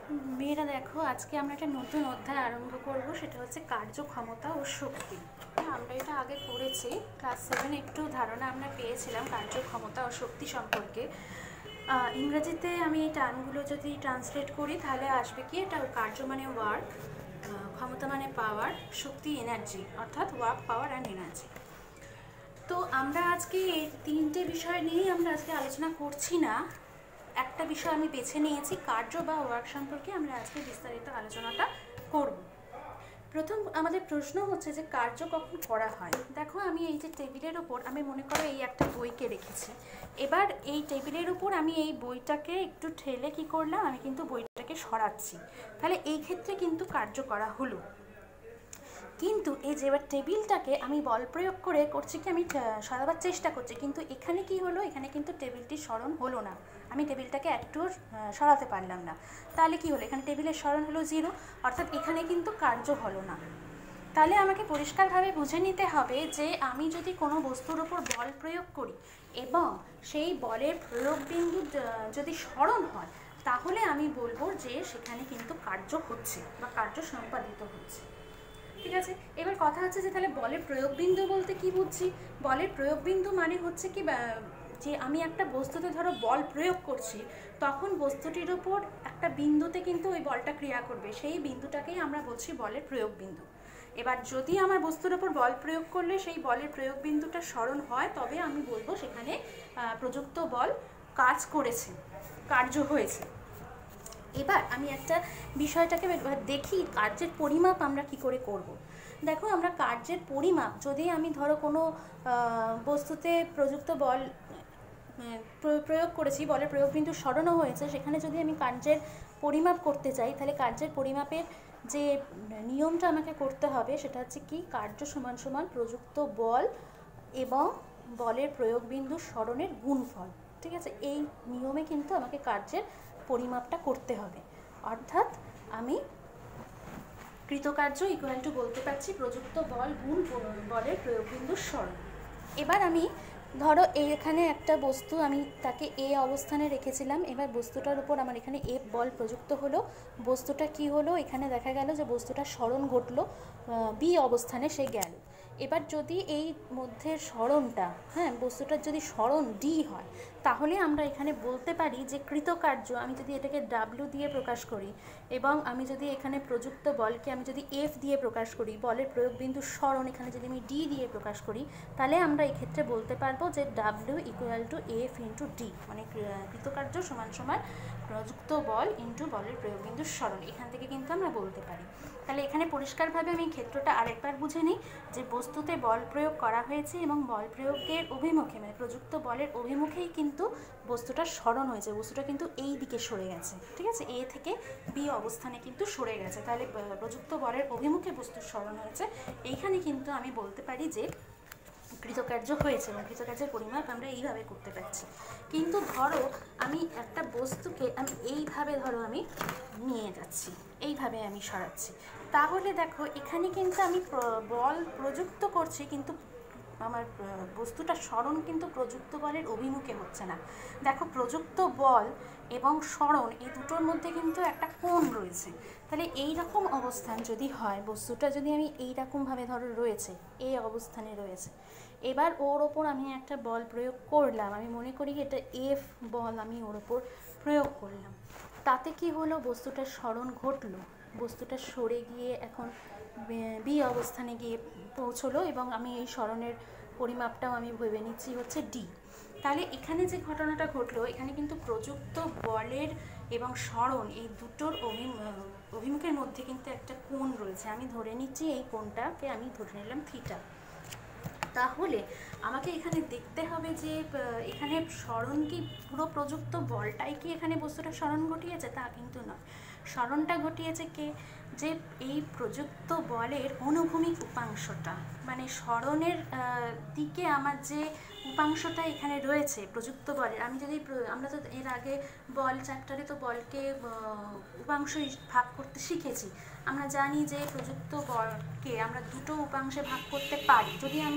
মেয়েরা দেখো, আজকে আমরা একটা নতুন অধ্যায় আরম্ভ করব, সেটা হচ্ছে কার্যক্ষমতা ও শক্তি। আমরা এটা আগে পড়েছি, ক্লাস 7 একটু ধারণা আমরা পেয়েছিলাম কার্যক্ষমতা ও শক্তি সম্পর্কে। ইংরেজিতে আমি এই টার্মগুলো যদি ট্রান্সলেট করি তাহলে আসবে কি, এটা কার্য মানে ওয়ার্ক, ক্ষমতা মানে পাওয়ার, শক্তি এনার্জি, অর্থাৎ ওয়ার্ক, পাওয়ার অ্যান্ড এনার্জি। তো আমরা আজকে এই তিনটে বিষয় নিয়েই আমরা আজকে আলোচনা করছি না। একটা বিষয় আমি বেছে নিয়েছি, কার্য বা ওয়ার্ক সম্পর্কে আমরা আজকে বিস্তারিত আলোচনাটা করব। প্রথম আমাদের প্রশ্ন হচ্ছে যে কার্য কখন করা হয়। দেখো, আমি এই যে টেবিলের ওপর, আমি মনে করো এই একটা বইকে রেখেছি। এবার এই টেবিলের উপর আমি এই বইটাকে একটু ঠেলে কি করলাম, আমি কিন্তু বইটাকে সরাচ্ছি। তাহলে এই ক্ষেত্রে কিন্তু কার্য করা হলো। কিন্তু এই যে এবার টেবিলটাকে আমি বল প্রয়োগ করে করছি কি, আমি সরাবার চেষ্টা করছি, কিন্তু এখানে কি হলো, এখানে কিন্তু টেবিলটি স্মরণ হলো না। আমি টেবিলটাকে একটুও সরাতে পারলাম না। তাহলে কি হলো, এখানে টেবিলের স্মরণ হলো 0, অর্থাৎ এখানে কিন্তু কার্য হলো না। তাহলে আমাকে পরিষ্কারভাবে বুঝে নিতে হবে যে আমি যদি কোনো বস্তুর ওপর বল প্রয়োগ করি এবং সেই বলের প্রয়োগ বিন্দু যদি স্মরণ হয়, তাহলে আমি বলবো যে সেখানে কিন্তু কার্য হচ্ছে বা কার্য সম্পাদিত হচ্ছে। ঠিক আছে, এবার কথা হচ্ছে যে তাহলে বলের প্রয়োগ বিন্দু বলতে কি বুঝছি। বলের প্রয়োগ বিন্দু মানে হচ্ছে কি, যে আমি একটা বস্তুতে ধরো বল প্রয়োগ করছি, তখন বস্তুটির ওপর একটা বিন্দুতে কিন্তু ওই বলটা ক্রিয়া করবে, সেই বিন্দুটাকেই আমরা বলছি বলের প্রয়োগ বিন্দু। এবার যদি আমার বস্তুর ওপর বল প্রয়োগ করলে সেই বলের প্রয়োগ বিন্দুটা স্মরণ হয়, তবে আমি বলবো সেখানে প্রযুক্ত বল কাজ করেছে, কার্য হয়েছে। এবার আমি একটা বিষয়টাকে দেখি, কার্যের পরিমাপ আমরা কি করে করব। দেখো, আমরা কার্যের পরিমাপ, যদি আমি ধরো কোনো বস্তুতে প্রযুক্ত বল প্রয়োগ করেছি, বলের প্রয়োগ বিন্দু স্মরণও হয়েছে, সেখানে যদি আমি কার্যের পরিমাপ করতে চাই, তাহলে কার্যের পরিমাপের যে নিয়মটা আমাকে করতে হবে সেটা হচ্ছে কি, কার্য সমান সমান প্রযুক্ত বল এবং বলের প্রয়োগ বিন্দু স্মরণের গুণফল। ঠিক আছে, এই নিয়মে কিন্তু আমাকে কার্যের পরিমাপটা করতে হবে। অর্থাৎ আমি কৃতকার্য ইকুয়াল টু বলতে পারছি প্রযুক্ত বল গুণ বলের প্রয়োগ বিন্দুর স্মরণ। এবার আমি ধরো এখানে একটা বস্তু, আমি তাকে এ অবস্থানে রেখেছিলাম। এবার বস্তুটার উপর আমার এখানে এফ বল প্রযুক্ত হলো। বস্তুটা কি হলো, এখানে দেখা গেল যে বস্তুটার স্মরণ ঘটলো, বি অবস্থানে সে গেল। এবার যদি এই মধ্যের স্মরণটা, বস্তুটার যদি স্মরণ ডি হয়, তাহলে আমরা এখানে বলতে পারি যে কৃতকার্য, আমি যদি এটাকে ডাব্লিউ দিয়ে প্রকাশ করি এবং আমি যদি এখানে প্রযুক্ত বলকে আমি যদি এফ দিয়ে প্রকাশ করি, বলের প্রয়োগ বিন্দু স্মরণ এখানে যদি আমি ডি দিয়ে প্রকাশ করি, তাহলে আমরা এক্ষেত্রে বলতে পারবো যে W equal to F into D, মানে কৃতকার্য সমান সমান প্রযুক্ত বল ইন্টু বলের প্রয়োগ বিন্দু স্মরণ। এখান থেকে কিন্তু আমরা বলতে পারি। তাহলে এখানে পরিষ্কারভাবে আমি ক্ষেত্রটা আরেকবার বুঝে নিই, যে বস্তুতে বল প্রয়োগ করা হয়েছে এবং বল প্রয়োগের অভিমুখে, মানে প্রযুক্ত বলের অভিমুখেই কিন্তু বস্তুটা স্মরণ হয়েছে, বস্তুটা কিন্তু এই দিকে সরে গেছে। ঠিক আছে, এ থেকে বি অবস্থানে কিন্তু সরে গেছে, তাহলে প্রযুক্ত বলের অভিমুখে বস্তুর স্মরণ হয়েছে। এইখানে কিন্তু আমি বলতে পারি যে কৃতকার্য হয়েছে, এবং কৃতকার্যের পরিমাপ আমরা এইভাবে করতে পারছি। কিন্তু ধরো আমি একটা বস্তুকে আমি এইভাবে ধরো আমি নিয়ে যাচ্ছি, এইভাবে আমি সরাচ্ছি, তাহলে দেখো এখানে কিন্তু আমি বল প্রযুক্ত করছি, কিন্তু আমার বস্তুটা স্মরণ কিন্তু প্রযুক্ত বলের অভিমুখে হচ্ছে না। দেখো, প্রযুক্ত বল এবং স্মরণ এই দুটোর মধ্যে কিন্তু একটা কোণ রয়েছে। তাহলে এই রকম অবস্থান যদি হয়, বস্তুটা যদি আমি এইরকমভাবে ধরো রয়েছে, এই অবস্থানে রয়েছে, এবার ওর ওপর আমি একটা বল প্রয়োগ করলাম, আমি মনে করি এটা এফ বল আমি ওর ওপর প্রয়োগ করলাম, তাতে কি হলো, বস্তুটার স্মরণ ঘটলো, বস্তুটা সরে গিয়ে এখন বি অবস্থানে গিয়ে পৌঁছলো, এবং আমি এই স্মরণের পরিমাপটাও আমি ভেবে নিচ্ছি হচ্ছে ডি। তাহলে এখানে যে ঘটনাটা ঘটলো, এখানে কিন্তু প্রযুক্ত বলের এবং স্মরণ এই দুটোর অভিমুখের মধ্যে কিন্তু একটা কোণ রয়েছে। আমি ধরে নিচ্ছি এই কোণটাকে আমি ধরে নিলাম থিটা। তাহলে আমাকে এখানে দেখতে হবে যে এখানে স্মরণ কি পুরো প্রযুক্ত বলটাই কি এখানে বস্তুটা স্মরণ ঘটিয়েছে, তা কিন্তু নয়। স্মরণটা ঘটিয়েছে কে, যে এই প্রযুক্ত বলের অনুভূমিক উপাংশটা, মানে স্মরণের দিকে আমার যে উপাংশটা এখানে রয়েছে প্রযুক্ত বলের, আমি যদি আমরা তো এর আগে বল চ্যাপ্টারে তো বলকে উপাংশ ভাগ করতে শিখেছি। আমরা জানি যে প্রযুক্ত বলকে আমরা দুটো উপাংশে ভাগ করতে পারি। যদি আমি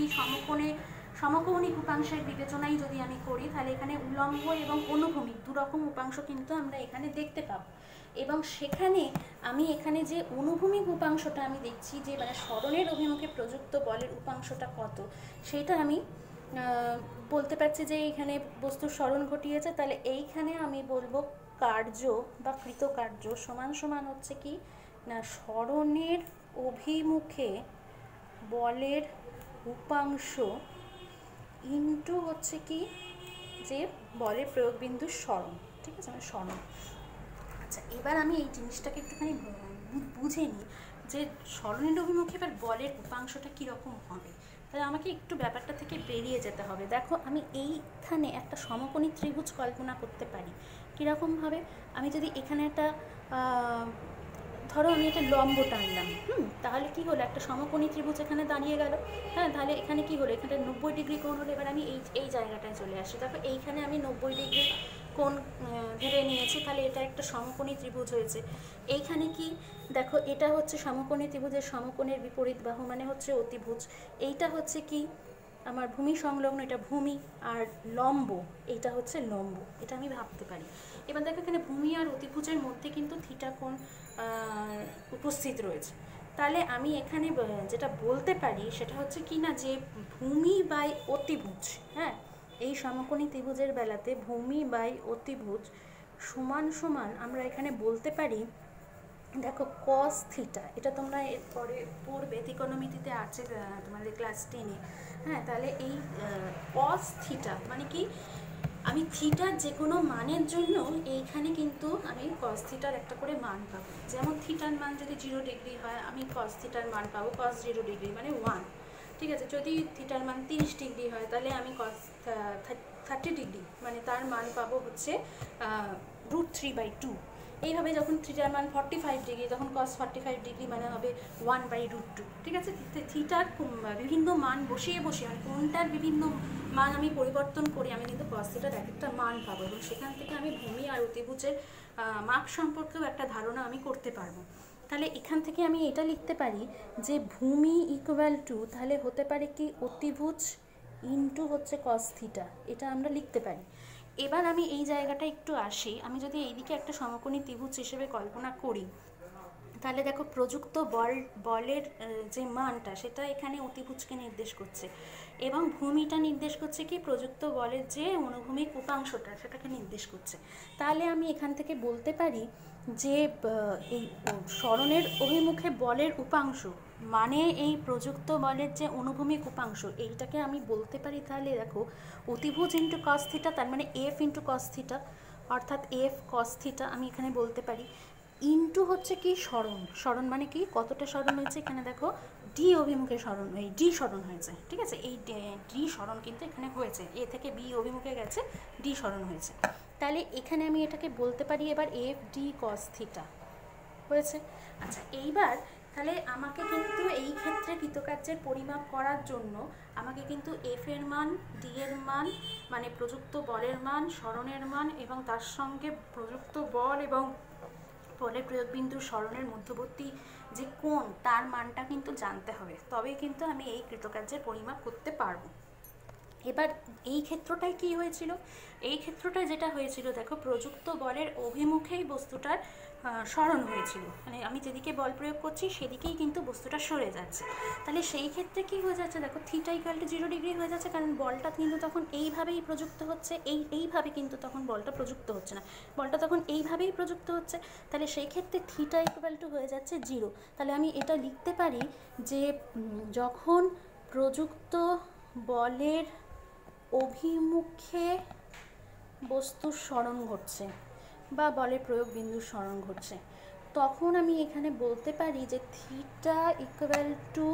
সমকৌণিক উপাংশের বিবেচনাই যদি আমি করি, তাহলে এখানে উলম্ব এবং অনুভূমিক দুরকম উপাংশ কিন্তু আমরা এখানে দেখতে পাবো। এবং সেখানে আমি এখানে যে অনুভূমিক উপাংশটা আমি দেখছি যে মানে সরণের অভিমুখে প্রযুক্ত বলের উপাংশটা কত, সেটা আমি বলতে পারছি যে এইখানে বস্তুর সরণ ঘটিয়েছে। তাহলে এইখানে আমি বলবো কার্য বা কৃতকার্য সমান সমান হচ্ছে কি না সরণের অভিমুখে বলের উপাংশ ইন্টু হচ্ছে কি যে বলের প্রয়োগ বিন্দুর সরণ। ঠিক আছে, মানে সরণ। আচ্ছা, এবার আমি এই জিনিসটাকে একটুখানি বুঝে নিই যে সরণের অভিমুখে এবার বলের উপাংশটা কীরকম হবে। তাহলে আমাকে একটু ব্যাপারটা থেকে বেরিয়ে যেতে হবে। দেখো, আমি এইখানে একটা সমকোণী ত্রিভুজ কল্পনা করতে পারি। কীরকমভাবে? আমি যদি এখানে একটা ধরো আমি একটা লম্ব টানলাম, তাহলে কি হলো, একটা সমকোণী ত্রিভুজ এখানে দাঁড়িয়ে গেল। হ্যাঁ, তাহলে এখানে কি হলো, এখানে 90 ডিগ্রি কোণ হলো। এবার আমি এই জায়গাটায় চলে আসি। দেখো, এইখানে আমি 90 ডিগ্রি কোণ ধরে নিয়েছি, তাহলে এটা একটা সমকোণী ত্রিভুজ হয়েছে। এইখানে কি দেখো, এটা হচ্ছে সমকোণী ত্রিভুজের সমকোণের বিপরীত বাহু মানে হচ্ছে অতিভুজ। এইটা হচ্ছে কি আমার ভূমি সংলগ্ন, এটা ভূমি, আর লম্ব এইটা হচ্ছে লম্ব। এটা আমি ভাবতে পারি। এবার দেখো, এখানে ভূমি আর অতিভুজের মধ্যে কিন্তু থিটা কোণ উপস্থিত রয়েছে। তাহলে আমি এখানে যেটা বলতে পারি সেটা হচ্ছে কি না যে ভূমি বাই অতিভুজ, হ্যাঁ, এই সমকোণী ত্রিভুজের বেলাতে ভূমি বাই অতিভুজ সমান সমান আমরা এখানে বলতে পারি, দেখো কস থিটা। এটা তোমরা এরপরে পড়বে, ত্রিকোণমিতিতে আছে তোমাদের ক্লাস 10-এ। হ্যাঁ, তাহলে এই কস থিটা মানে কি, আমি থিটার যে কোনো মানের জন্য এইখানে কিন্তু আমি কস থিটার একটা করে মান পাবো। যেমন থিটার মান যদি 0 ডিগ্রি হয়, আমি কস থিটার মান পাবো cos 0 ডিগ্রি মানে 1। ঠিক আছে, যদি থিটার মান 30 ডিগ্রি হয়, তাহলে আমি cos 30 ডিগ্রি মানে তার মান পাবো হচ্ছে √3/2। এইভাবে যখন থিটার মান 45 ডিগ্রি, তখন cos 45 ডিগ্রি মানে হবে 1/√2। ঠিক আছে, থিটার বিভিন্ন মান বসিয়ে বসিয়ে মানে কোনটার বিভিন্ন মান আমি পরিবর্তন করে আমি কিন্তু cos থিটার এক একটা মান পাবো, এবং সেখান থেকে আমি ভূমি আর অতিভুজের মাপ সম্পর্কেও একটা ধারণা আমি করতে পারবো। তাহলে এখান থেকে আমি এটা লিখতে পারি যে ভূমি ইকুয়াল টু তাহলে হতে পারে কি অতিভুজ ইন্টু হচ্ছে cos থিটা, এটা আমরা লিখতে পারি। এবার আমি এই জায়গাটা একটু আসি। আমি যদি এইদিকে একটা সমকোণী ত্রিভুজ হিসেবে কল্পনা করি, তাহলে দেখো প্রযুক্ত বলের যে মানটা সেটা এখানে অতিভুজকে নির্দেশ করছে, এবং ভূমিটা নির্দেশ করছে কি প্রযুক্ত বলের যে অনুভূমিক উপাংশটা সেটাকে নির্দেশ করছে। তাহলে আমি এখান থেকে বলতে পারি যে এই সরণের অভিমুখে বলের উপাংশ মানে এই প্রযুক্ত বলের যে অনুভূমিক উপাংশ, এইটাকে আমি বলতে পারি তাহলে দেখো অতিভুজ ইন্টু cos থিটা, তার মানে f ইন্টু cos থিটা, অর্থাৎ f cos থিটা আমি এখানে বলতে পারি। ইন্টু হচ্ছে কি সরণ, সরণ মানে কি কতটা সরণ হয়েছে, এখানে দেখো ডি অভিমুখে সরণ, এই ডি সরণ হয়েছে। ঠিক আছে, এই ডি সরণ কিন্তু এখানে হয়েছে, এ থেকে বি অভিমুখে গেছে, ডি সরণ হয়েছে। তাহলে এখানে আমি এটাকে বলতে পারি এবার এফ ডি cos থিটা হয়েছে। আচ্ছা, এইবার তাহলে আমাকে কিন্তু এই ক্ষেত্রে কৃতকার্যের পরিমাপ করার জন্য আমাকে কিন্তু এফ এর মান, ডি এর মান মানে প্রযুক্ত বলের মান, সরণের মান এবং তার সঙ্গে প্রযুক্ত বল এবং বলের প্রয়োগ বিন্দুর সরণের মধ্যবর্তী যে কোণ তার মানটা কিন্তু জানতে হবে, তবেই কিন্তু আমি এই কৃতকার্যের পরিমাপ করতে পারবো। এবার এই ক্ষেত্রটায় কি হয়েছিল, এই ক্ষেত্রটায় যেটা হয়েছিল দেখো প্রযুক্ত বলের অভিমুখেই বস্তুটার সরণ হয়েছিল, মানে আমি যেদিকে বল প্রয়োগ করছি সেদিকেই কিন্তু বস্তুটা সরে যাচ্ছে। তাহলে সেই ক্ষেত্রে কি হয়ে যাচ্ছে, দেখো থিটা ইকুয়াল টু 0 ডিগ্রি হয়ে যাচ্ছে, কারণ বলটা কিন্তু তখন এইভাবেই প্রযুক্ত হচ্ছে, এইভাবে কিন্তু তখন বলটা প্রযুক্ত হচ্ছে না, বলটা তখন এইভাবেই প্রযুক্ত হচ্ছে। তাহলে সেই ক্ষেত্রে থিটা ইকুয়াল টু হয়ে যাচ্ছে 0। তাহলে আমি এটা লিখতে পারি যে যখন প্রযুক্ত বলের অভিমুখে বস্তুর সরণ ঘটছে বা বলের প্রয়োগ বিন্দুর সরণ ঘটছে, তখন আমি এখানে বলতে পারি যে theta equal to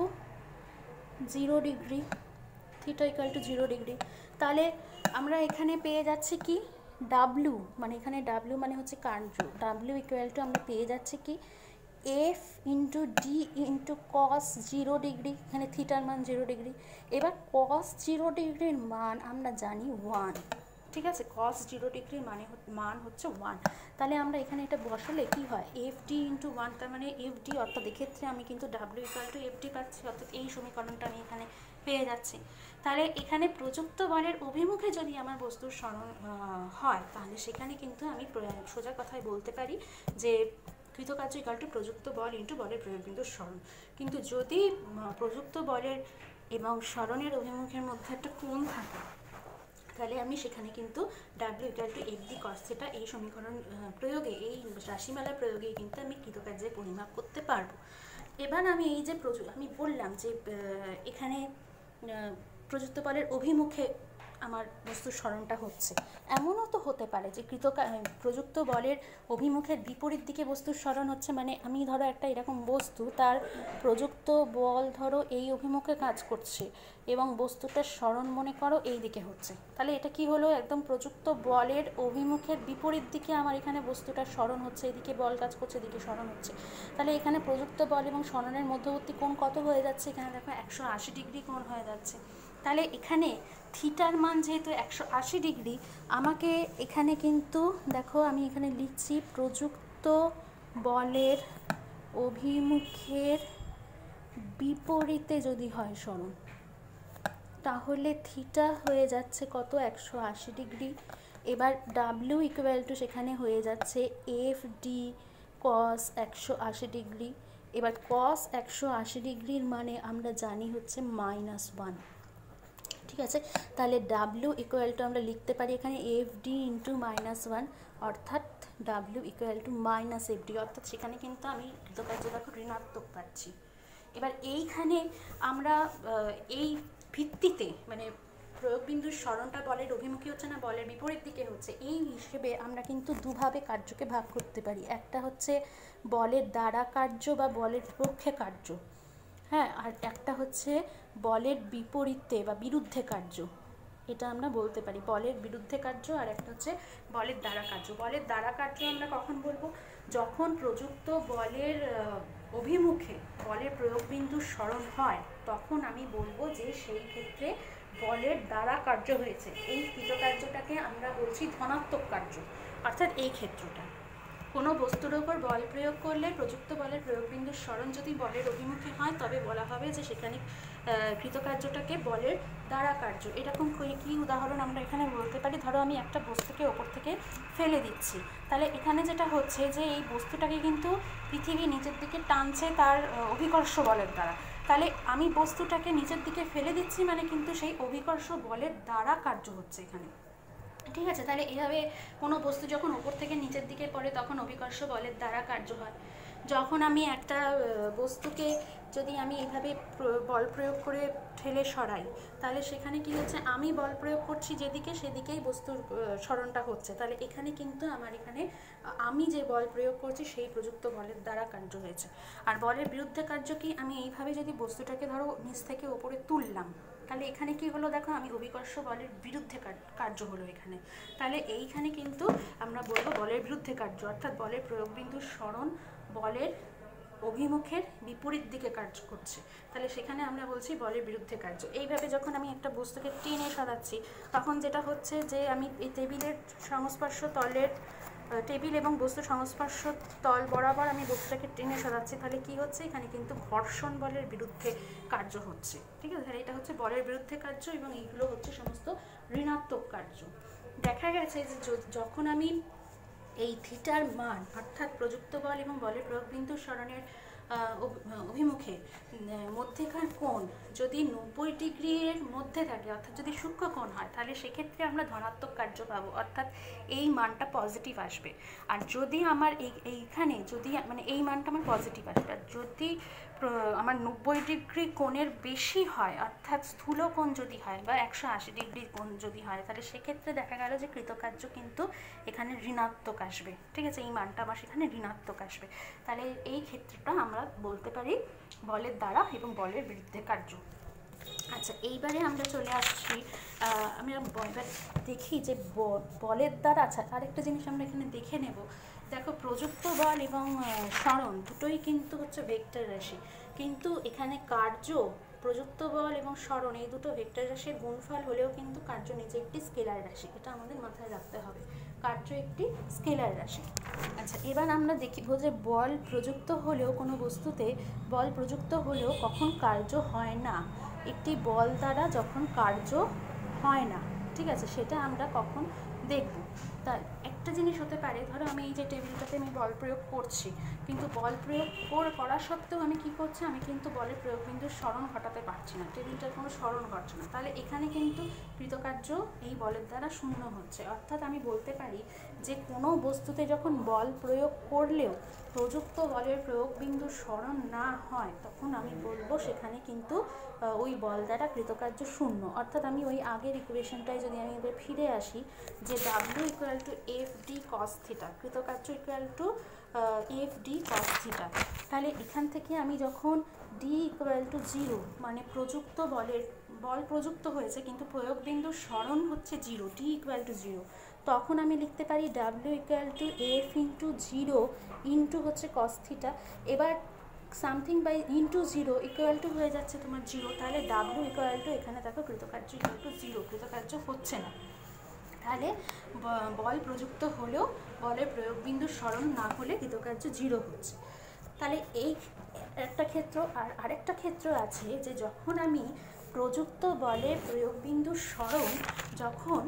0 degree, theta equal to 0 degree. তাহলে আমরা এখানে পেয়ে যাচ্ছি কি ডাব্লিউ, মানে এখানে ডাব্লিউ মানে হচ্ছে কার্য, ডাব্লিউ ইকুয়াল টু আমরা পেয়ে যাচ্ছি কি F into D into cos 0 degree, এখানে থিটার মান 0 ডিগ্রি। এবার কস 0 ডিগ্রির মান আমরা জানি 1, ঠিক আছে, cos 0 ডিগ্রির মান হচ্ছে 1। তাহলে আমরা এখানে এটা বসালে কি হয়, FD ইন্টু 1, তার মানে FD, অর্থাৎ এক্ষেত্রে আমি কিন্তু W ইকুয়াল টু FD পাচ্ছি, অর্থাৎ এই সমীকরণটা আমি এখানে পেয়ে যাচ্ছি। তাহলে এখানে প্রযুক্ত বলের অভিমুখে যদি আমার বস্তুর সরণ হয়, তাহলে সেখানে কিন্তু আমি সোজা কথায় বলতে পারি যে কৃতকার্য ইকুয়াল টু প্রযুক্ত বল ইন্টু বলের প্রয়োগবিন্দুর সরণ। কিন্তু যদি প্রযুক্ত বলের এবং সরণের অভিমুখের মধ্যে একটা কোণ থাকে, তাহলে আমি সেখানে কিন্তু W equal to FD cos theta এই সমীকরণ প্রয়োগে, এই রাশিমালা প্রয়োগেই কিন্তু আমি কৃতকার্যের পরিমাপ করতে পারবো। এবার আমি এই যে আমি বললাম যে এখানে প্রযুক্ত বলের অভিমুখে আমার বস্তুর সরণটা হচ্ছে, এমনও তো হতে পারে যে প্রযুক্ত বলের অভিমুখের বিপরীত দিকে বস্তুর সরণ হচ্ছে। মানে আমি ধরো একটা এরকম বস্তু, তার প্রযুক্ত বল ধরো এই অভিমুখে কাজ করছে এবং বস্তুটার সরণ মনে করো এই দিকে হচ্ছে, তাহলে এটা কি হলো, একদম প্রযুক্ত বলের অভিমুখের বিপরীত দিকে আমার এখানে বস্তুটার সরণ হচ্ছে, এদিকে বল কাজ করছে, এদিকে সরণ হচ্ছে। তাহলে এখানে প্রযুক্ত বল এবং সরণের মধ্যবর্তী কোণ কত হয়ে যাচ্ছে, এখানে দেখো 180 ডিগ্রি কোণ হয়ে যাচ্ছে। তাহলে এখানে থিটার মান যেহেতু 180 ডিগ্রি, আমাকে এখানে কিন্তু দেখো আমি এখানে লিখছি প্রযুক্ত বলের অভিমুখের বিপরীতে যদি হয় সরণ, তাহলে থিটা হয়ে যাচ্ছে কত, 180 ডিগ্রি। এবার W ইকুয়াল টু সেখানে হয়ে যাচ্ছে FD cos 180 ডিগ্রি। এবার cos 180 ডিগ্রির মানে আমরা জানি হচ্ছে -1, ঠিক আছে। তাহলে W ইকুয়াল টু আমরা লিখতে পারি এখানে FD ইন্টু -1, অর্থাৎ W ইকুয়াল টু -FD, অর্থাৎ সেখানে কিন্তু আমি কৃতকার্য দেখো ঋণাত্মক পাচ্ছি। এবার এইখানে আমরা এই ভিত্তিতে, মানে প্রয়োগবিন্দুর সরণটা বলের অভিমুখী হচ্ছে না বলের বিপরীত দিকে হচ্ছে, এই হিসেবে আমরা কিন্তু দুভাবে কার্যকে ভাগ করতে পারি। একটা হচ্ছে বলের দ্বারা কার্য বা বলের পক্ষে কার্য, হ্যাঁ, আর একটা হচ্ছে বলের বিপরীতে বা বিরুদ্ধে কার্য। এটা আমরা বলতে পারি বলের বিরুদ্ধে কার্য, আর একটা হচ্ছে বলের দ্বারা কার্য। বলের দ্বারা কার্য আমরা কখন বলবো, যখন প্রযুক্ত বলের অভিমুখে বলের প্রয়োগবিন্দুর সরণ হয়, তখন আমি বলবো যে সেই ক্ষেত্রে বলের দ্বারা কার্য হয়েছে। এই কৃতকার্যটাকে আমরা বলছি ধনাত্মক কার্য, অর্থাৎ এই ক্ষেত্রটা কোনো বস্তুর ওপর বল প্রয়োগ করলে প্রযুক্ত বলের প্রয়োগবিন্দুর সরণ যদি বলের অভিমুখে হয়, তবে বলা হবে যে সেখানে কৃতকার্যটাকে বলের দ্বারা কার্য। এরকম কি উদাহরণ আমরা এখানে বলতে পারি, ধরো আমি একটা বস্তুকে ওপর থেকে ফেলে দিচ্ছি, তাহলে এখানে যেটা হচ্ছে যে এই বস্তুটাকে কিন্তু পৃথিবী নিচের দিকে টানছে তার অভিকর্ষ বলের দ্বারা। তাহলে আমি বস্তুটাকে নিচের দিকে ফেলে দিচ্ছি, মানে কিন্তু সেই অভিকর্ষ বলের দ্বারা কার্য হচ্ছে এখানে, ঠিক আছে। তাহলে এভাবে কোনো বস্তু যখন উপর থেকে নিচের দিকে পড়ে তখন অভিকর্ষ বলের দ্বারা কার্য হয়। যখন আমি একটা বস্তুকে যদি আমি এইভাবে বল প্রয়োগ করে ঠেলে সরাই, তাহলে সেখানে কি হচ্ছে, আমি বল প্রয়োগ করছি যেদিকে, সেদিকেই বস্তুর সরণটা হচ্ছে। তাহলে এখানে কিন্তু আমার এখানে আমি যে বল প্রয়োগ করছি সেই প্রযুক্ত বলের দ্বারা কার্য হয়েছে। আর বলের বিরুদ্ধে কার্য কি, আমি এইভাবে যদি বস্তুটাকে ধরো নিচ থেকে ওপরে তুললাম, তাহলে এখানে কি হলো দেখো, আমি অভিকর্ষ বলের বিরুদ্ধে কার্য হলো এখানে। তাহলে এইখানে কিন্তু আমরা বলবো বলের বিরুদ্ধে কার্য, অর্থাৎ বলের প্রয়োগবিন্দুর সরণ বলের অভিমুখের বিপরীত দিকে কার্য করছে, তাহলে সেখানে আমরা বলছি বলের বিরুদ্ধে কার্য। এইভাবে যখন আমি একটা বস্তুকে টেনে সরাচ্ছি, তখন যেটা হচ্ছে যে আমি এই টেবিলের সংস্পর্শ তলের টেবিল এবং বস্তুর সংস্পর্শ তল বরাবর আমি বস্তুটাকে টেনে সরাচ্ছি, তাহলে কি হচ্ছে, এখানে কিন্তু ঘর্ষণ বলের বিরুদ্ধে কার্য হচ্ছে, ঠিক আছে। তাহলে এটা হচ্ছে বলের বিরুদ্ধে কার্য এবং এইগুলো হচ্ছে সমস্ত ঋণাত্মক কার্য। দেখা গেছে যে যখন আমি এই থিটার মান, অর্থাৎ প্রযুক্ত বল এবং বলের প্রয়োগবিন্দুর সরণের অভিমুখে মধ্যেকার কোণ যদি 90 ডিগ্রির মধ্যে থাকে, অর্থাৎ যদি সূক্ষ্ম কোণ হয়, তাহলে সেক্ষেত্রে আমরা ধনাত্মক কার্য পাবো, অর্থাৎ এই মানটা পজিটিভ আসবে। আর যদি আমার এইখানে যদি মানে এই মানটা আমার পজিটিভ আসবে, আর যদি আমার 90 ডিগ্রি কোণের বেশি হয়, অর্থাৎ স্থূল কোণ যদি হয় বা 180 ডিগ্রি কোণ যদি হয়, তাহলে সেক্ষেত্রে দেখা গেল যে কৃতকার্য কিন্তু এখানে ঋণাত্মক আসবে, ঠিক আছে। এই মানটা আমার সেখানে ঋণাত্মক আসবে। তাহলে এই ক্ষেত্রটা আমরা বলতে পারি বলের দ্বারা এবং বলের বিরুদ্ধে কার্য। আচ্ছা, এইবারে আমরা চলে আসছি, আমরা এবার দেখি যে বলের দ্বারা, আচ্ছা আরেকটা জিনিস আমরা এখানে দেখে নেব। দেখো, প্রযুক্ত বল এবং সরণ দুটোই কিন্তু হচ্ছে ভেক্টর রাশি, কিন্তু এখানে কার্য প্রযুক্ত বল এবং সরণ এই দুটো ভেক্টর রাশির গুণফল হলেও কিন্তু কার্য নিজে একটি স্কেলার রাশি, এটা আমাদের মাথায় রাখতে হবে। কার্য একটি স্কেলার রাশি। আচ্ছা, এবার আমরা দেখব যে বল প্রযুক্ত হলেও কোনো বস্তুতে বল প্রযুক্ত হলেও কখন কার্য হয় না। একটি বল দ্বারা যখন কার্য হয় না, ঠিক আছে, সেটা আমরা কখন দেখব। তাই একটা জিনিস হতে পারে, ধরো আমি এই যে টেবিলটাতে আমি বল প্রয়োগ করছি, কিন্তু বল প্রয়োগ করা সত্ত্বেও আমি কি করছি, আমি কিন্তু বলের প্রয়োগ বিন্দুর সরণ ঘটাতে পারছি না, টেবিলটার কোনো সরণ ঘটছে না। তাহলে এখানে কিন্তু কৃতকার্য এই বলের দ্বারা শূন্য হচ্ছে। অর্থাৎ আমি বলতে পারি যে কোনো বস্তুতে যখন বল প্রয়োগ করলেও প্রযুক্ত বলের প্রয়োগ বিন্দুর সরণ না হয়, তখন আমি বলবো সেখানে কিন্তু ওই বল দ্বারা কৃতকার্য শূন্য। অর্থাৎ আমি ওই আগের ইকুয়েশনটায় যদি আমি এবার ফিরে আসি, যে W equal to F D cos theta, কৃতকার্য equal to F D cos theta, তাহলে এখান থেকে আমি যখন ডি ইকুয়াল টু 0, মানে প্রযুক্ত বল প্রযুক্ত হয়েছে কিন্তু প্রয়োগ বিন্দুর সরণ হচ্ছে 0, ডি ইকুয়াল টু 0, তখন আমি লিখতে পারি W equal to F into 0 into হচ্ছে কস থিটা। এবার something by into 0 equal to হয়ে যাচ্ছে তোমার 0, তাহলে ডাব্লিউ ইকুয়াল টু এখানে দেখো কৃতকার্য ইকুয়াল টু 0, কৃতকার্য হচ্ছে না। তাহলে বল প্রযুক্ত হলেও বলের প্রয়োগ বিন্দুর সরণ না হলে কৃতকার্য 0 হচ্ছে। তাহলে এই একটা ক্ষেত্র। আর আরেকটা ক্ষেত্র আছে যে যখন আমি প্রযুক্ত বলের প্রয়োগ বিন্দুর সরণ যখন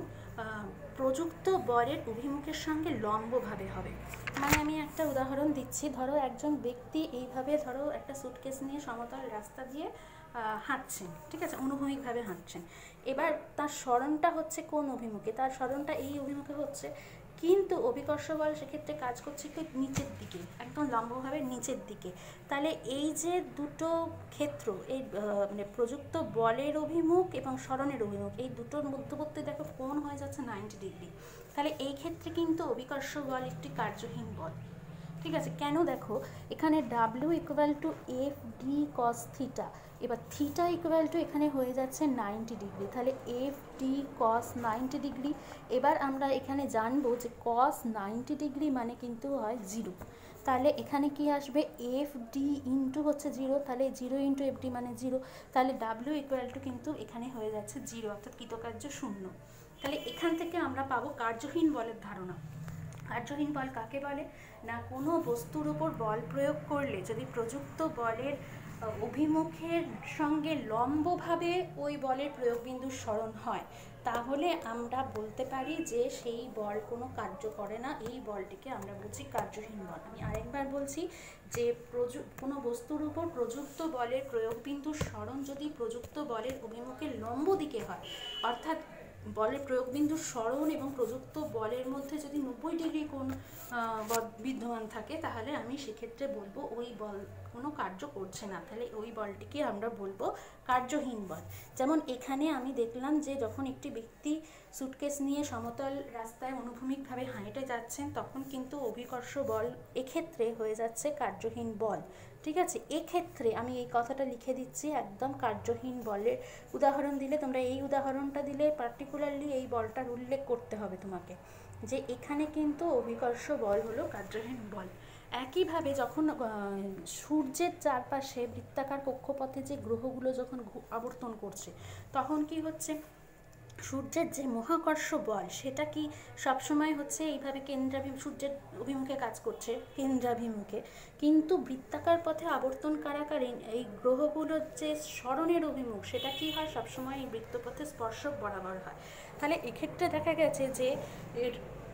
প্রযুক্ত বলের অভিমুখের সঙ্গে লম্বভাবে হবে। মানে আমি একটা উদাহরণ দিচ্ছি, ধরো একজন ব্যক্তি এইভাবে ধরো একটা সুটকেস নিয়ে সমতল রাস্তা দিয়ে হাঁটছেন, ঠিক আছে, অনুভূমিকভাবে হাঁটছেন। এবার তার সরণটা হচ্ছে কোন অভিমুখে, তার সরণটা এই অভিমুখে হচ্ছে, কিন্তু অভিকর্ষ বল সেক্ষেত্রে কাজ করছে একটু নিচের দিকে, একদম লম্বভাবে নিচের দিকে। তাহলে এই যে দুটো ক্ষেত্র, এই মানে প্রযুক্ত বলের অভিমুখ এবং সরণের অভিমুখ, এই দুটোর মধ্যবর্তী দেখো কোণ হয়ে যাচ্ছে 90 ডিগ্রি। তাহলে এই ক্ষেত্রে কিন্তু অভিকর্ষ বল একটি কার্যহীন বল, ঠিক আছে। কেন, দেখো এখানে W equal to F D cos theta, এবার থিটা ইকুয়াল টু এখানে হয়ে যাচ্ছে 90 ডিগ্রি, তাহলে এফ ডি কস 90 ডিগ্রি। এবার আমরা এখানে জানবো যে কস 90 ডিগ্রি মানে কিন্তু হয় 0, তাহলে এখানে কি আসবে এফ ডি ইন্টু হচ্ছে 0, তাহলে 0 ইন্টু এফ ডি মানে 0, তাহলে ডাব্লিউ ইকুয়াল টু কিন্তু এখানে হয়ে যাচ্ছে 0, অর্থাৎ কৃতকার্য শূন্য। তাহলে এখান থেকে আমরা পাবো কার্যহীন বলের ধারণা। কার্যহীন বল কাকে বলে না, কোনো বস্তুর উপর বল প্রয়োগ করলে যদি প্রযুক্ত বলের অভিমুখের সঙ্গে লম্বভাবে ওই বলের প্রয়োগ বিন্দুর সরণ হয়, তাহলে আমরা বলতে পারি যে সেই বল কোনো কার্য করে না, এই বলটিকে আমরা বলছি কার্যহীন বল। আমি আরেকবার বলছি যে কোনো বস্তুর উপর প্রযুক্ত বলের প্রয়োগ বিন্দুর সরণ যদি প্রযুক্ত বলের অভিমুখের লম্ব দিকে হয়, অর্থাৎ বলের প্রয়োগ বিন্দুর সরণ এবং প্রযুক্ত বলের মধ্যে যদি 90 ডিগ্রি কোণ বিদ্যমান থাকে, তাহলে আমি সেক্ষেত্রে বলবো ওই বল কোনো কার্য করছে না, তাহলে ওই বলটিকে আমরা বলবো কার্যহীন বল। যেমন এখানে আমি দেখলাম যে যখন একটি ব্যক্তি সুটকেস নিয়ে সমতল রাস্তায় অনুভূমিকভাবে হাঁটে যাচ্ছেন, তখন কিন্তু অভিকর্ষ বল এক্ষেত্রে হয়ে যাচ্ছে কার্যহীন বল, ঠিক আছে। এক্ষেত্রে আমি এই কথাটা লিখে দিচ্ছি, একদম কার্যহীন বলের উদাহরণ দিলে তোমরা এই উদাহরণটা দিলে পার্টিকুলারলি এই বলটার উল্লেখ করতে হবে তোমাকে, যে এখানে কিন্তু অভিকর্ষ বল হলো কার্যহীন বল। একইভাবে যখন সূর্যের চারপাশে বৃত্তাকার কক্ষপথে যে গ্রহগুলো যখন আবর্তন করছে, তখন কি হচ্ছে, সূর্যের যে মহাকর্ষ বল সেটা কি সবসময় হচ্ছে এইভাবে সূর্যের অভিমুখে কাজ করছে, কেন্দ্রাভিমুখে, কিন্তু বৃত্তাকার পথে আবর্তন কারাকালীন এই গ্রহগুলোর যে সরণের অভিমুখ সেটা কি হয়, সবসময় এই বৃত্তপথে স্পর্শক বরাবর হয়। তাহলে এক্ষেত্রে দেখা গেছে যে এর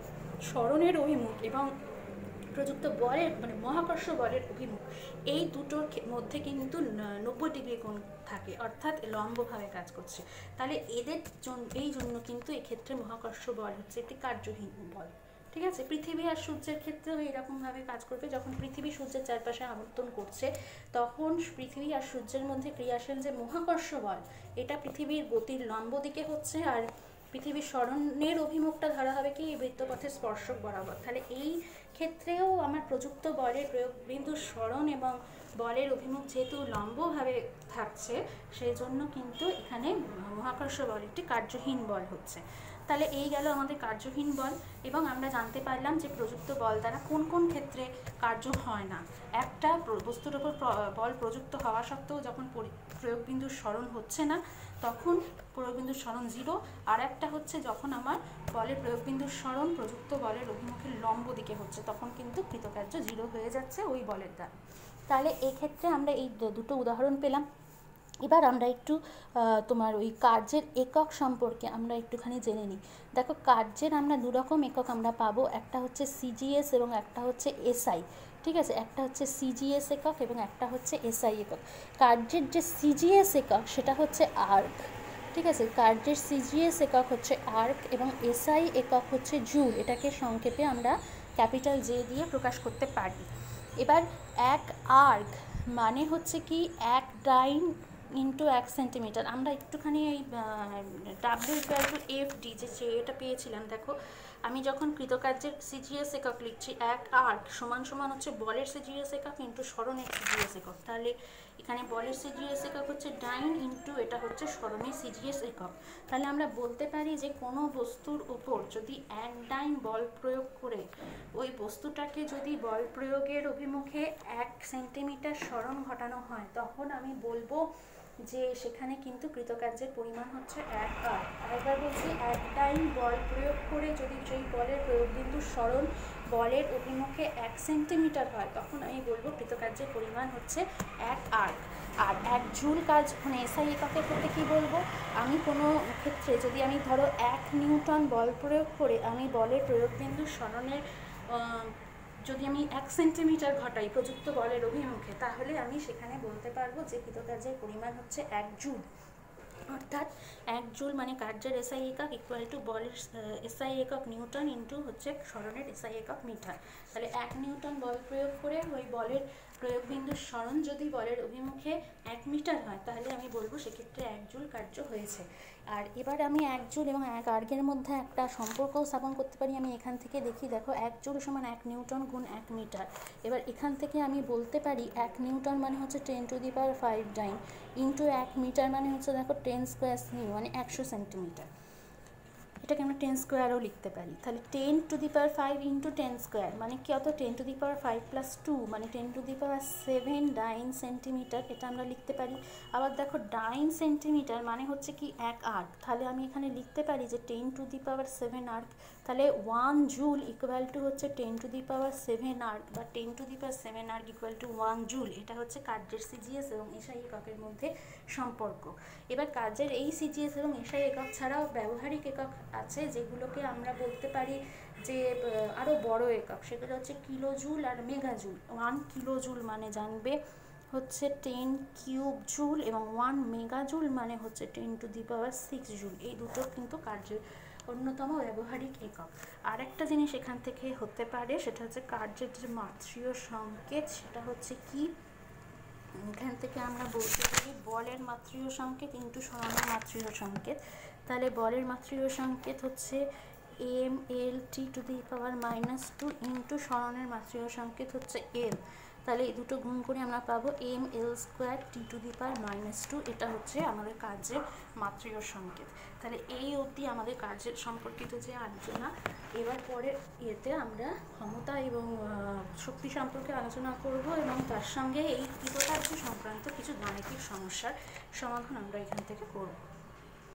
সরণের অভিমুখ এবং প্রযুক্ত বলের মানে মহাকর্ষ বলের অভিমুখ, এই দুটোর মধ্যে কিন্তু 90 ডিগ্রি কোণ থাকে, অর্থাৎ লম্বভাবে কাজ করছে। তাহলে এই জন্য কিন্তু এক্ষেত্রে মহাকর্ষ বল হচ্ছে একটি কার্যহীন বল, ঠিক আছে। পৃথিবী আর সূর্যের ক্ষেত্রেও এইরকমভাবে কাজ করবে। যখন পৃথিবী সূর্যের চারপাশে আবর্তন করছে, তখন পৃথিবী আর সূর্যের মধ্যে ক্রিয়াশীল যে মহাকর্ষ বল, এটা পৃথিবীর গতির লম্ব দিকে হচ্ছে, আর পৃথিবীর সরণের অভিমুখটা ধরা হবে কি বৃত্তপথের স্পর্শক বরাবর। তাহলে এই ক্ষেত্রেও আমার প্রযুক্ত বলের প্রয়োগ বিন্দুর সরণ এবং বলের অভিমুখ যেহেতু লম্বভাবে থাকছে, সেই জন্য কিন্তু এখানে মহাকর্ষ বল একটি কার্যহীন বল হচ্ছে। তাহলে এই গেল আমাদের কার্যহীন বল। এবং আমরা জানতে পারলাম যে প্রযুক্ত বল দ্বারা কোন কোন ক্ষেত্রে কার্য হয় না। একটা বস্তুর ওপর বল প্রযুক্ত হওয়া সত্ত্বেও যখন প্রয়োগবিন্দুর সরণ হচ্ছে না তখন প্রয়োগবিন্দুর সরণ 0। আর একটা হচ্ছে যখন আমার বলের প্রয়োগবিন্দুর সরণ প্রযুক্ত বলের অভিমুখে লম্ব দিকে হচ্ছে তখন কিন্তু কৃতকার্য 0 হয়ে যাচ্ছে ওই বলের দ্বারা। তাহলে এক্ষেত্রে আমরা এই দুটো উদাহরণ পেলাম। এবার আমরা একটু তোমার ওই কার্যের একক সম্পর্কে আমরা একটুখানি জেনে নিই। দেখো কার্যের আমরা দুরকম একক আমরা পাবো, একটা হচ্ছে সিজিএস এবং একটা হচ্ছে এসআই। ঠিক আছে, একটা হচ্ছে সিজিএস একক এবং একটা হচ্ছে এসআই একক। কার্যের যে সিজিএস একক সেটা হচ্ছে আর্ক। ঠিক আছে, কার্যের সিজিএস একক হচ্ছে আর্ক এবং এসআই একক হচ্ছে জুল। এটাকে সংক্ষেপে আমরা ক্যাপিটাল জে দিয়ে প্রকাশ করতে পারি। এবার এক আর্ক মানে হচ্ছে কি এক ডাইন ইন্টু 1 সেন্টিমিটার। আমরা একটুখানি এই W=FD যে এটা পেয়েছিলাম, দেখো আমি যখন কৃতকার্যের সিজিএস একক লিখছি এক আর্ক সমান সমান হচ্ছে বলের সিজিএস একক ইন্টু সরণের সিজিএস একক। তাহলে এখানে বলের সিজিএস একক হচ্ছে ডাইন ইন্টু এটা হচ্ছে সরণের সিজিএস একক। তাহলে আমরা বলতে পারি যে কোনো বস্তুর উপর যদি এক ডাইন বল প্রয়োগ করে ওই বস্তুটাকে যদি বল প্রয়োগের অভিমুখে 1 সেন্টিমিটার সরণ ঘটানো হয় তখন আমি বলবো যে সেখানে কিন্তু কৃতকার্যের পরিমাণ হচ্ছে 1 আর্ক। আরেকবার বলছি, এক ডাইন বল প্রয়োগ করে যদি সেই বলের প্রয়োগবিন্দুর সরণ বলের অভিমুখে 1 সেন্টিমিটার হয় তখন আমি বলবো কৃতকার্যের পরিমাণ হচ্ছে 1 আর্ক। আর 1 জুল কাজ মানে এসআই এককের ক্ষেত্রে কী বলবো, আমি কোনো ক্ষেত্রে যদি আমি ধরো 1 নিউটন বল প্রয়োগ করে আমি বলের প্রয়োগবিন্দুর সরণের যদি আমি 1 সেন্টিমিটার ঘটাই প্রযুক্ত বলের অভিমুখে তাহলে আমি সেখানে বলতে পারবো যে কৃতকার্যের পরিমাণ হচ্ছে 1 জুল। অর্থাৎ 1 জুল মানে কার্যের এসআই একক ইকুয়াল টু বলের এসআই একক নিউটন ইন্টু হচ্ছে সরণের এসআই একক মিটার। তাহলে 1 নিউটন বল প্রয়োগ করে ওই বলের প্রয়োগবিন্দুর সরণ যদি বলের অভিমুখে 1 মিটার হয় তাহলে আমি বলবো সেক্ষেত্রে 1 জুল কার্য হয়েছে। আর এবার আমি 1 জুল এবং 1 আর্কের মধ্যে একটা সম্পর্কও স্থাপন করতে পারি। আমি এখান থেকে দেখি, দেখো 1 জুল সমান 1 নিউটন গুণ 1 মিটার। এবার এখান থেকে আমি বলতে পারি 1 নিউটন মানে হচ্ছে 10⁵ ডাইন ইন্টু 1 মিটার মানে হচ্ছে দেখো 10 স্কোয়ার সেমি মানে 100 সেন্টিমিটার। এটাকে আমরা 10 স্কোয়ারও লিখতে পারি। তাহলে 10⁵ ইন্টু 10 স্কোয়ার মানে কি অত 10⁵ প্লাস 2 মানে 10⁷ ডাইন সেন্টিমিটার, এটা আমরা লিখতে পারি। আবার দেখো ডাইন সেন্টিমিটার মানে হচ্ছে কি 1 আর্ক। তাহলে আমি এখানে লিখতে পারি যে 10⁷ আর্ক। তাহলে 1 জুল ইকুয়াল টু হচ্ছে 10⁷ আর্ক বা 10⁷ আর্ক ইকুয়াল টু 1 জুল। এটা হচ্ছে কার্যের সিজিএস এবং এসআই এককের মধ্যে সম্পর্ক। এবার কার্যের এই সিজিএস এবং এসআই একক ছাড়াও ব্যবহারিক একক আছে যেগুলোকে আমরা বলতে পারি যে আরও বড় একক, সেগুলো হচ্ছে কিলোজুল আর মেগাজুল। 1 কিলোজুল মানে জানবে হচ্ছে 10 কিউব জুল এবং 1 মেগাজুল মানে হচ্ছে 10⁶ জুল। এই দুটো কিন্তু কার্যের অন্যতম ব্যবহারিক একক। আর একটা জিনিস এখান থেকে হতে পারে সেটা হচ্ছে কার্যের যে মাত্রীয় সংকেত সেটা হচ্ছে কি, এখান থেকে আমরা বলতে পারি বলের মাত্রীয় সংকেত ইন্টু সরণের মাত্রীয় সংকেত। তাহলে বলের মাত্রীয় সংকেত হচ্ছে mLT⁻² ইন্টু সরণের মাত্রীয় সংকেত হচ্ছে l। তাহলে এই দুটো গুণ করে আমরা পাবো mL²T⁻²। এটা হচ্ছে আমাদের কার্যের মাত্রীয় সংকেত। তাহলে এই অবধি আমাদের কার্যের সম্পর্কিত যে আলোচনা। এবার পরে এতে আমরা ক্ষমতা এবং শক্তি সম্পর্কে আলোচনা করব এবং তার সঙ্গে এই কৃতকার্য সংক্রান্ত কিছু গাণিতিক সমস্যার সমাধান আমরা এখান থেকে করব।